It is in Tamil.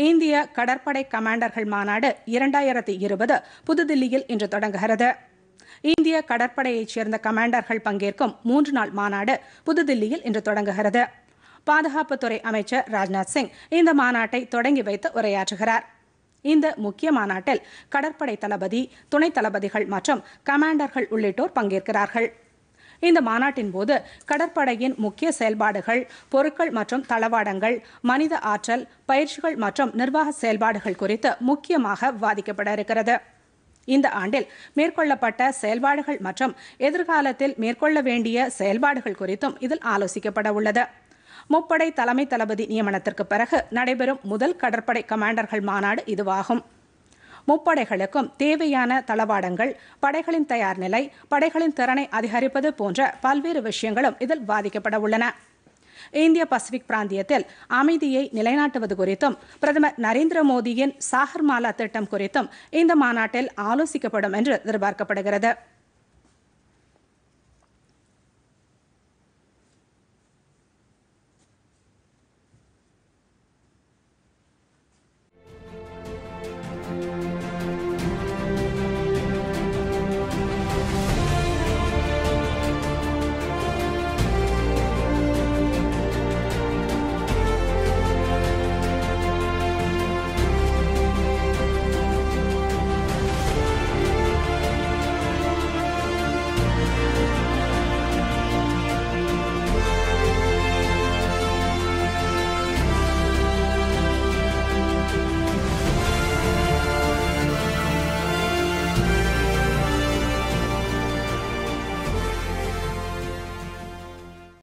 இந்திய கடற்படை கமாண்டர்கள் மாநாடு 2020 புதுதில்லியில் இன்று தொடங்குகிறது. இந்திய கடற்படையைச் சேர்ந்த கமாண்டர்கள் பங்கேற்கும் 3 நாள் மாநாடு புதுதில்லியில் இன்று தொடங்குகிறது. பாதுகாப்புத்துறை அமைச்சர் ராஜ்நாத் சிங் இந்த மாநாட்டை தொடங்கி வைத்து உரையாற்றுகிறார். இந்த முக்கிய மாநாட்டில் கடற்படை தளபதி, துணை தளபதிகள் மற்றும் கமாண்டர்கள் உள்ளிட்டோர் பங்கேற்கிறார்கள். இந்த மாநாட்டின் போது கடற்படையின் முக்கிய செயல்பாடுகள், பொருட்கள் மற்றும் தளவாடங்கள், மனித ஆற்றல், பயிற்சிகள் மற்றும் நிர்வாக செயல்பாடுகள் குறித்து முக்கியமாக விவாதிக்கப்பட இருக்கிறது. இந்த ஆண்டில் மேற்கொள்ளப்பட்ட செயல்பாடுகள் மற்றும் எதிர்காலத்தில் மேற்கொள்ள வேண்டிய செயல்பாடுகள் குறித்தும் இதில் ஆலோசிக்கப்பட உள்ளது. முப்படை தலைமை தளபதி நியமனத்திற்கு பிறகு நடைபெறும் முதல் கடற்படை கமாண்டர்கள் மாநாடு இதுவாகும். முப்படைகளுக்கும் தேவையான தளவாடங்கள், படைகளின் தயார் நிலை, படைகளின் திறனை அதிகரிப்பது போன்ற பல்வேறு விஷயங்களும் இதில் விவாதிக்கப்பட உள்ளன. இந்திய பசிபிக் பிராந்தியத்தில் அமைதியை நிலைநாட்டுவது குறித்தும் பிரதமர் நரேந்திர மோடியின் சாகர்மாலா திட்டம் குறித்தும் இந்த மாநாட்டில் ஆலோசிக்கப்படும் என்று எதிர்பார்க்கப்படுகிறது.